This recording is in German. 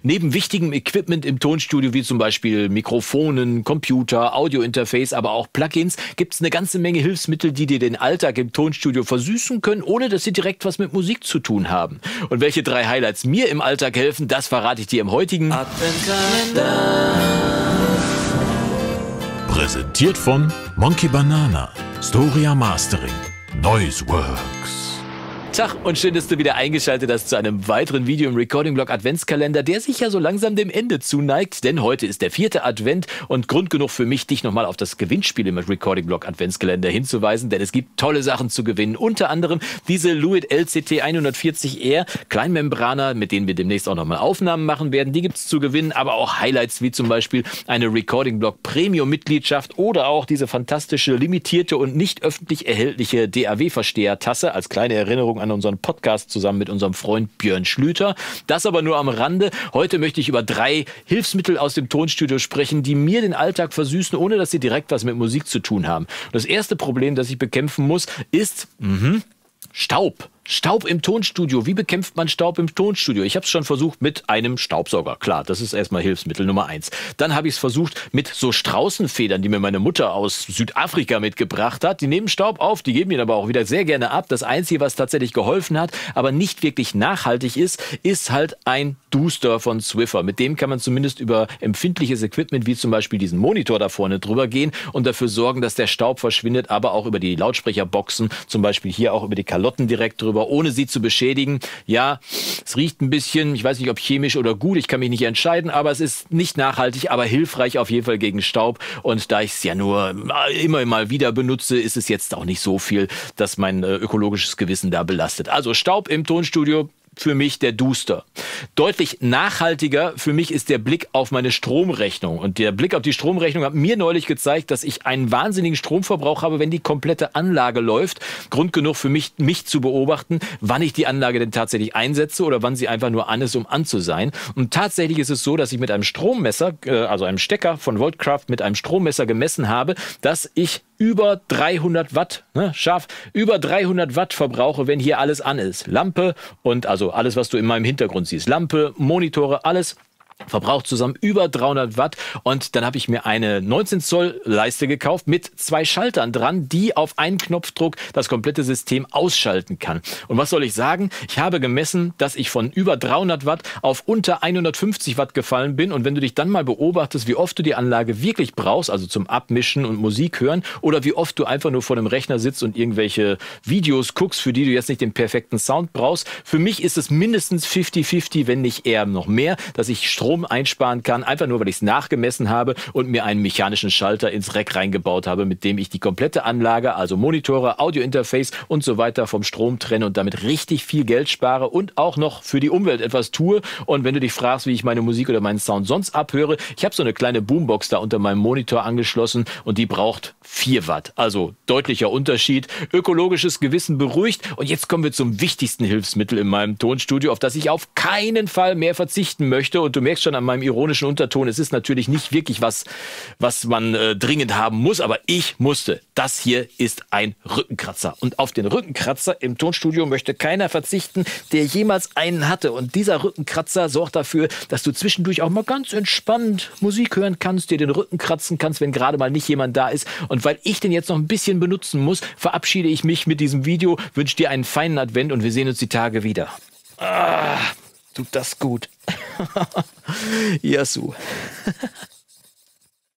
Neben wichtigem Equipment im Tonstudio, wie zum Beispiel Mikrofonen, Computer, Audiointerface, aber auch Plugins, gibt es eine ganze Menge Hilfsmittel, die dir den Alltag im Tonstudio versüßen können, ohne dass sie direkt was mit Musik zu tun haben. Und welche 3 Highlights mir im Alltag helfen, das verrate ich dir im heutigen Adventkalender. Präsentiert von Monkey Banana, Storia Mastering, Noiseworks. Tag und schön, dass du wieder eingeschaltet hast zu einem weiteren Video im Recording-Blog Adventskalender, der sich ja so langsam dem Ende zuneigt, denn heute ist der 4. Advent und Grund genug für mich, dich nochmal auf das Gewinnspiel im Recording-Blog Adventskalender hinzuweisen, denn es gibt tolle Sachen zu gewinnen, unter anderem diese Lewitt LCT 140R Kleinmembraner, mit denen wir demnächst auch nochmal Aufnahmen machen werden, die gibt es zu gewinnen, aber auch Highlights wie zum Beispiel eine Recording-Blog Premium-Mitgliedschaft oder auch diese fantastische, limitierte und nicht öffentlich erhältliche DAW-Versteher-Tasse als kleine Erinnerung an unseren Podcast zusammen mit unserem Freund Björn Schlüter. Das aber nur am Rande. Heute möchte ich über 3 Hilfsmittel aus dem Tonstudio sprechen, die mir den Alltag versüßen, ohne dass sie direkt was mit Musik zu tun haben. Und das erste Problem, das ich bekämpfen muss, ist Staub. Staub im Tonstudio. Wie bekämpft man Staub im Tonstudio? Ich habe es schon versucht mit einem Staubsauger. Klar, das ist erstmal Hilfsmittel Nummer 1. Dann habe ich es versucht mit so Straußenfedern, die mir meine Mutter aus Südafrika mitgebracht hat. Die nehmen Staub auf, die geben ihn aber auch wieder sehr gerne ab. Das Einzige, was tatsächlich geholfen hat, aber nicht wirklich nachhaltig ist, ist halt ein Dooster von Swiffer. Mit dem kann man zumindest über empfindliches Equipment, wie zum Beispiel diesen Monitor da vorne drüber gehen und dafür sorgen, dass der Staub verschwindet, aber auch über die Lautsprecherboxen, zum Beispiel hier auch über die Kalotten direkt drüber, ohne sie zu beschädigen. Ja, es riecht ein bisschen, ich weiß nicht, ob chemisch oder gut, ich kann mich nicht entscheiden, aber es ist nicht nachhaltig, aber hilfreich auf jeden Fall gegen Staub. Und da ich es ja nur immer mal wieder benutze, ist es jetzt auch nicht so viel, dass mein ökologisches Gewissen da belastet. Also Staub im Tonstudio, für mich der Dooster. Deutlich nachhaltiger für mich ist der Blick auf meine Stromrechnung. Und der Blick auf die Stromrechnung hat mir neulich gezeigt, dass ich einen wahnsinnigen Stromverbrauch habe, wenn die komplette Anlage läuft. Grund genug für mich zu beobachten, wann ich die Anlage denn tatsächlich einsetze oder wann sie einfach nur an ist, um an zu sein. Und tatsächlich ist es so, dass ich mit einem Strommesser, also einem Stecker von Voltcraft mit einem Strommesser gemessen habe, dass ich über 300 Watt, über 300 Watt verbrauche, wenn hier alles an ist. Lampe und also alles, was du in meinem Hintergrund siehst. Lampe, Monitore, alles verbraucht zusammen über 300 Watt und dann habe ich mir eine 19 Zoll Leiste gekauft mit 2 Schaltern dran, die auf einen Knopfdruck das komplette System ausschalten kann. Und was soll ich sagen? Ich habe gemessen, dass ich von über 300 Watt auf unter 150 Watt gefallen bin und wenn du dich dann mal beobachtest, wie oft du die Anlage wirklich brauchst, also zum Abmischen und Musik hören oder wie oft du einfach nur vor dem Rechner sitzt und irgendwelche Videos guckst, für die du jetzt nicht den perfekten Sound brauchst. Für mich ist es mindestens 50-50, wenn nicht eher noch mehr, dass ich Strom einsparen kann, einfach nur, weil ich es nachgemessen habe und mir einen mechanischen Schalter ins Rack reingebaut habe, mit dem ich die komplette Anlage, also Monitore, Audiointerface und so weiter vom Strom trenne und damit richtig viel Geld spare und auch noch für die Umwelt etwas tue. Und wenn du dich fragst, wie ich meine Musik oder meinen Sound sonst abhöre, ich habe so eine kleine Boombox da unter meinem Monitor angeschlossen und die braucht 4 Watt. Also deutlicher Unterschied. Ökologisches Gewissen beruhigt. Und jetzt kommen wir zum wichtigsten Hilfsmittel in meinem Tonstudio, auf das ich auf keinen Fall mehr verzichten möchte. Und du merkst schon an meinem ironischen Unterton, es ist natürlich nicht wirklich was man dringend haben muss, aber ich musste. Das hier ist ein Rückenkratzer. Und auf den Rückenkratzer im Tonstudio möchte keiner verzichten, der jemals einen hatte. Und dieser Rückenkratzer sorgt dafür, dass du zwischendurch auch mal ganz entspannt Musik hören kannst, dir den Rücken kratzen kannst, wenn gerade mal nicht jemand da ist. Und weil ich den jetzt noch ein bisschen benutzen muss, verabschiede ich mich mit diesem Video, wünsche dir einen feinen Advent und wir sehen uns die Tage wieder. Tut das gut. Yasu.